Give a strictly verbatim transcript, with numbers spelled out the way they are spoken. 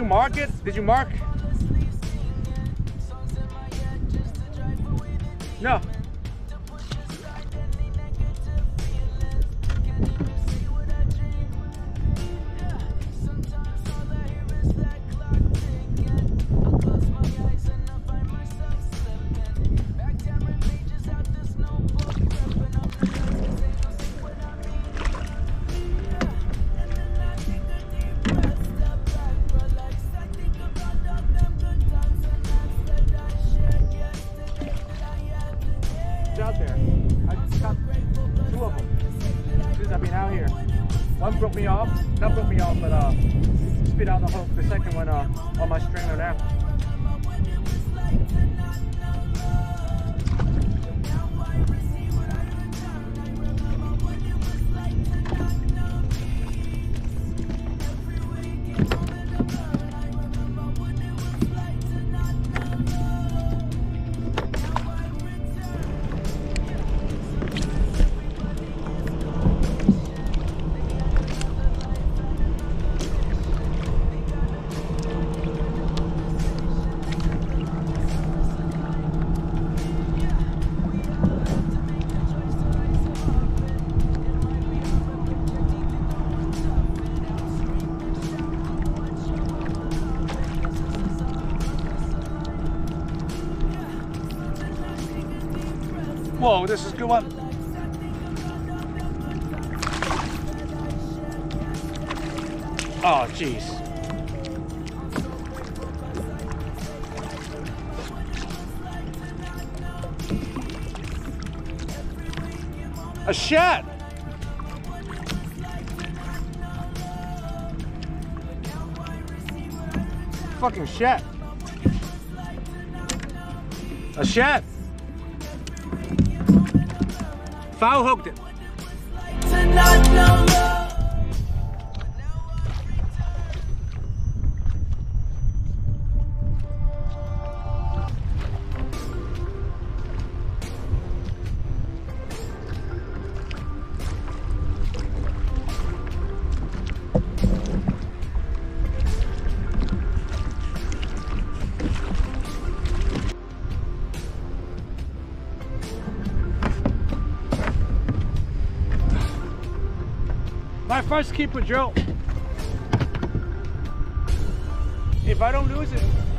mark it? Did you mark? No. Out there. I just got two of them since I've been out here. One broke me off, not broke me off, but uh, spit out the hook. The second one uh, on my stringer there. Whoa, this is a good one. Oh, jeez. A shad. Fucking shad. A shad. Foul hooked it. My first keeper drill. If I don't lose it,